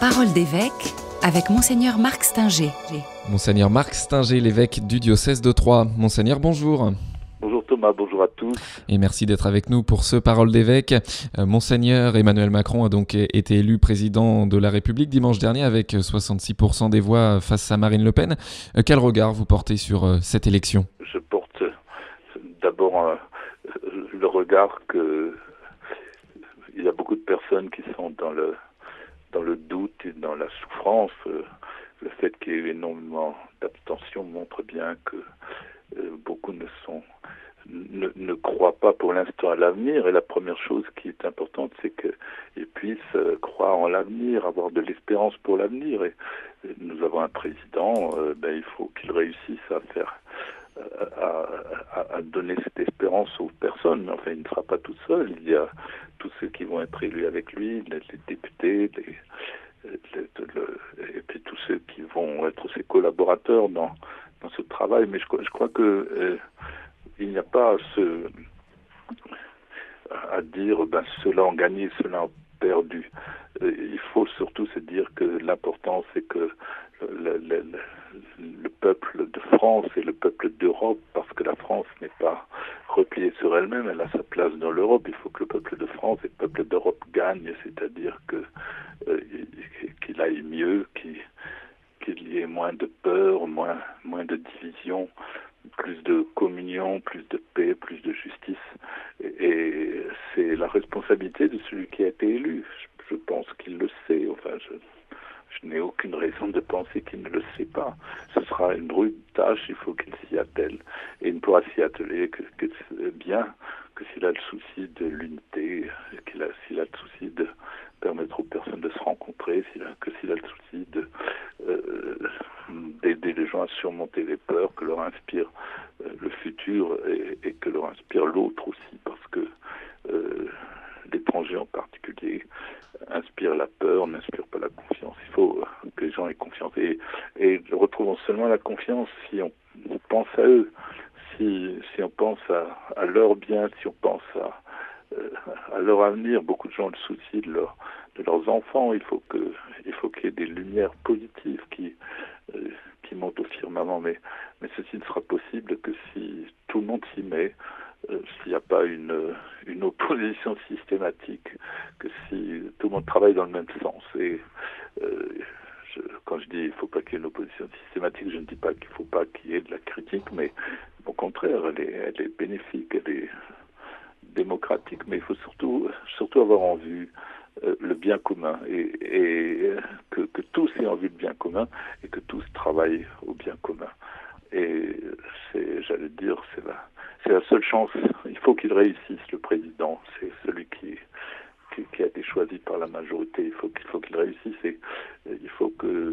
Parole d'évêque avec Monseigneur Marc Stinger. Monseigneur Marc Stinger, l'évêque du diocèse de Troyes. Monseigneur, bonjour. Bonjour Thomas, bonjour à tous. Et merci d'être avec nous pour ce Parole d'évêque. Monseigneur Emmanuel Macron a donc été élu président de la République dimanche dernier avec 66% des voix face à Marine Le Pen. Quel regard vous portez sur cette élection ? Je porte d'abord le regard que il y a beaucoup de personnes qui sont dans le doute et dans la souffrance. Le fait qu'il y ait eu énormément d'abstention montre bien que beaucoup ne croient pas pour l'instant à l'avenir. Et la première chose qui est importante, c'est qu'ils puissent croire en l'avenir, avoir de l'espérance pour l'avenir. Et nous avons un président, il faut qu'il réussisse à donner cette espérance aux personnes. Enfin, il ne sera pas tout seul. Il y a tous ceux qui vont être élus avec lui, les députés, et puis tous ceux qui vont être ses collaborateurs dans ce travail. Mais je crois que il n'y a pas à dire ceux-là ont gagné, ceux-là ont perdu. Il faut surtout se dire que l'important, c'est que le peuple de France et le peuple d'Europe, parce que la France n'est pas repliée sur elle-même, elle a sa place dans l'Europe. Il faut que le peuple de France et le peuple d'Europe gagnent, c'est-à-dire qu'il aille mieux, qu'il y ait moins de peur, moins de division, plus de communion, plus de paix, plus de justice. Et c'est la responsabilité de celui qui a été élu. Je pense qu'il le sait. Enfin, je n'ai aucune raison de penser qu'il ne le sait pas. Ce sera une rude tâche, il faut qu'il s'y attelle. Et il ne pourra s'y atteler que s'il a le souci de l'unité, s'il a le souci de permettre aux personnes de se rencontrer, s'il a le souci d'aider les gens à surmonter les peurs que leur inspire le futur et que leur inspire l'autre aussi, parce que l'étranger en particulier inspire la peur, n'inspire pas la confiance. Il faut que les gens aient confiance. Et retrouvons seulement la confiance si on pense à eux, si on pense à leur bien, si on pense à leur avenir. Beaucoup de gens ont le souci de leurs enfants. Il faut qu'il y ait des lumières positives qui montent au firmament. Mais ceci ne sera possible que si tout le monde s'y met, s'il n'y a pas une opposition systématique, que si tout le monde travaille dans le même sens. Et quand je dis il ne faut pas qu'il y ait une opposition systématique, je ne dis pas qu'il ne faut pas qu'il y ait de la critique, mais au contraire, elle est bénéfique, elle est démocratique, mais il faut surtout avoir en vue le bien commun et que tous aient en vue le bien commun et que tous travaillent au bien commun. Et c'est la seule chance. Il faut qu'il réussisse, le président. C'est celui qui a été choisi par la majorité. Il faut qu'il réussisse et il faut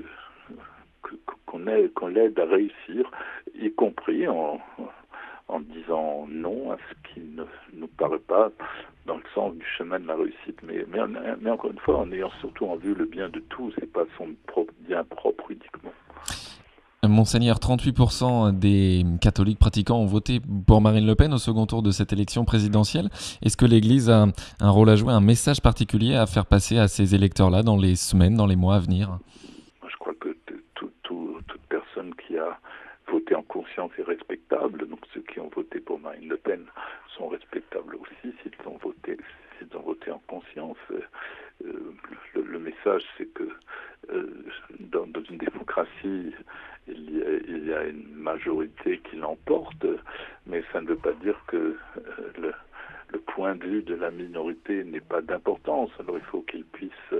qu'on l'aide à réussir, y compris en disant non à ce qui ne nous paraît pas dans le sens du chemin de la réussite. Mais encore une fois, en ayant surtout en vue le bien de tous et pas son bien propre uniquement. Monseigneur, 38% des catholiques pratiquants ont voté pour Marine Le Pen au second tour de cette élection présidentielle. Est-ce que l'Église a un rôle à jouer, un message particulier à faire passer à ces électeurs-là dans les semaines, dans les mois à venir ? Je crois que toute personne qui a voté en conscience est respectable. Donc ceux qui ont voté pour Marine Le Pen sont respectables aussi s'ils ont voté en conscience. Le message, c'est que dans une démocratie, il y a une majorité qui l'emporte, mais ça ne veut pas dire que le point de vue de la minorité n'est pas d'importance. Alors il faut qu'ils puissent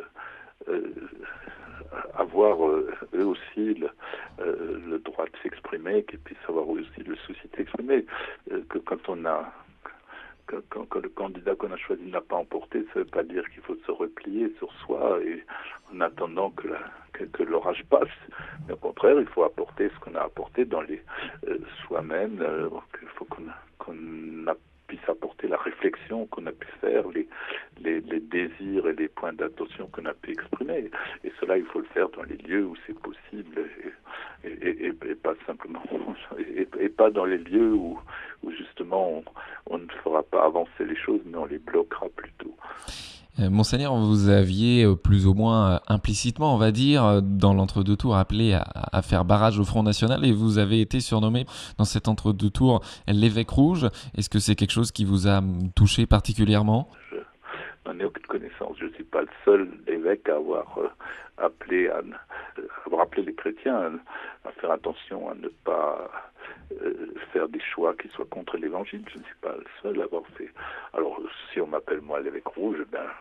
avoir eux aussi le droit de s'exprimer, qu'ils puissent avoir eux aussi le souci de s'exprimer. Que quand le candidat qu'on a choisi n'a pas emporté, ça ne veut pas dire qu'il faut se replier sur soi et en attendant que l'orage passe. Mais au contraire, il faut apporter ce qu'on a apporté dans soi-même. Il faut qu'on puisse apporter la réflexion qu'on a pu faire, les désirs et les points d'attention qu'on a pu exprimer. Et cela, il faut le faire dans les lieux où c'est possible et pas simplement et pas dans les lieux où justement on ne fera pas avancer les choses, mais on les bloquera plutôt. Monseigneur, vous aviez plus ou moins implicitement, on va dire, dans l'entre-deux tours appelé à faire barrage au Front National et vous avez été surnommé dans cet entre-deux tours l'évêque rouge. Est-ce que c'est quelque chose qui vous a touché particulièrement ? Je n'en ai aucune connaissance. Je ne suis pas le seul évêque à avoir appelé les chrétiens à faire attention à ne pas faire des choix qui soient contre l'évangile. Je ne suis pas le seul à avoir fait. Alors, si on m'appelle moi l'évêque rouge,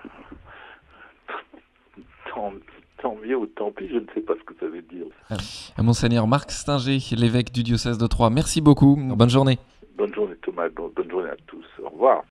tant mieux ou tant pis, je ne sais pas ce que ça veut dire. Monseigneur Marc Stinger, l'évêque du diocèse de Troyes, merci beaucoup. Bonne journée. Bonne journée Thomas, bonne journée à tous. Au revoir.